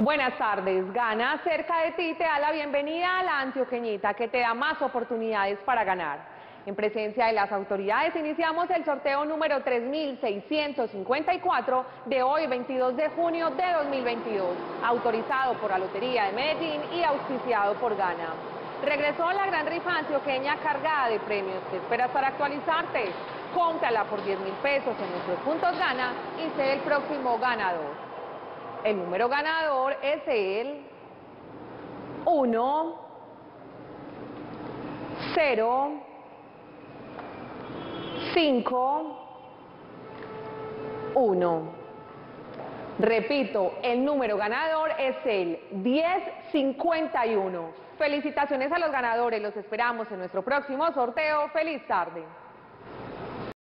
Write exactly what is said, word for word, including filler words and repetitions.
Buenas tardes. Gana cerca de ti te da la bienvenida a la Antioqueñita, que te da más oportunidades para ganar. En presencia de las autoridades iniciamos el sorteo número tres mil seiscientos cincuenta y cuatro de hoy, veintidós de junio de dos mil veintidós, autorizado por la Lotería de Medellín y auspiciado por Gana. Regresó la gran rifa antioqueña cargada de premios. ¿Qué esperas para actualizarte? Cómprala por diez mil pesos en nuestros puntos Gana y sé el próximo ganador. El número ganador es el uno, cero, cinco, uno. Repito, el número ganador es el diez cincuenta y uno. Felicitaciones a los ganadores, los esperamos en nuestro próximo sorteo. ¡Feliz tarde!